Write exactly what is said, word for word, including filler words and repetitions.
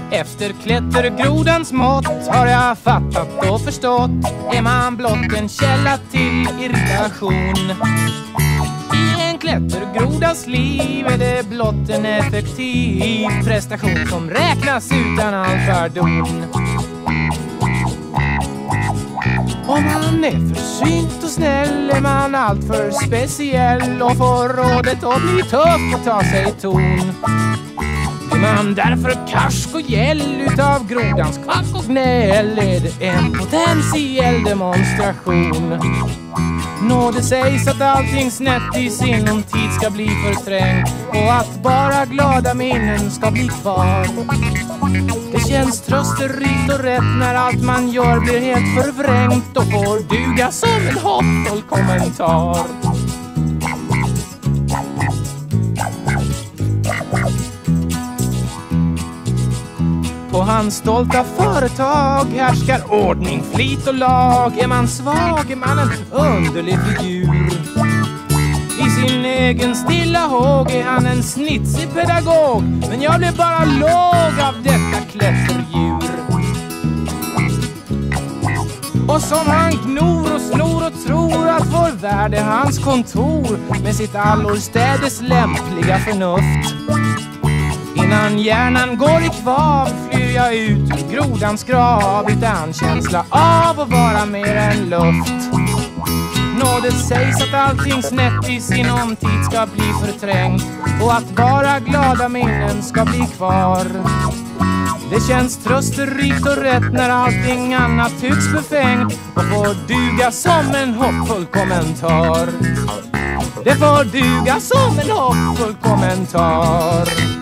Efter klättergrodans mått har jag fattat och förstått. Är man blott en källa till irritation. I en klättergrodas liv är det blott en effektiv prestation som räknas utan all pardon. Om man är försynt och snäll är man allt för speciell och får rådet att bli tuff och ta sig ton. Är man därför karsk och gäll utav grodans kvack och gnäll är det en potentiell demonstration. Nå, det sägs att allting snett i sinom tid ska bli förträngt och att bara glada minnen ska bli kvar. Det känns trösterikt och rätt när allt man gör blir helt förvrängt och får duga som en hoppfull kommentar. På hans stolta företag härskar ordning, flit och lag. Är man svag är man en underlig figur. I sin egen stilla håg är han en snitsig pedagog. Men jag blir bara låg av detta klätterdjur. Och som han gnor och snor och tror att vår värld är hans kontor med sitt allorstädes lämpliga förnuft. Innan hjärnan går i kvav flyr jag ut ur grodans grav utan känsla av att vara mer än luft. Nå, det sägs att allting snett i sinom tid ska bli förträngt och att bara glada minnen ska bli kvar. Det känns trösterikt och rätt när allting annat tycks befängt och får duga som en hoppfull kommentar. Det får duga som en hoppfull kommentar.